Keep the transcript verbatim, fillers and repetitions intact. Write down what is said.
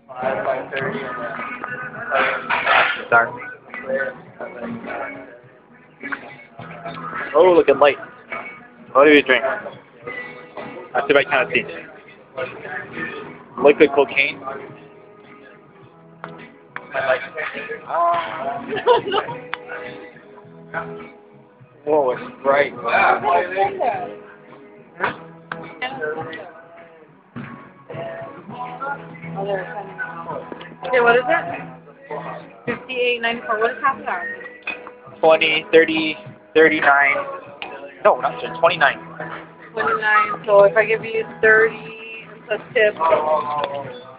Five, five thirty, and then Dark. seven. Oh, look at light. What do you drink? That's what I kind of see. Liquid cocaine. I like. Whoa, it's bright. Okay, what is it? Fifty-eight ninety-four. What is half an hour? Twenty, thirty, thirty-nine. No, not just twenty-nine. Twenty-nine. So if I give you thirty plus tip.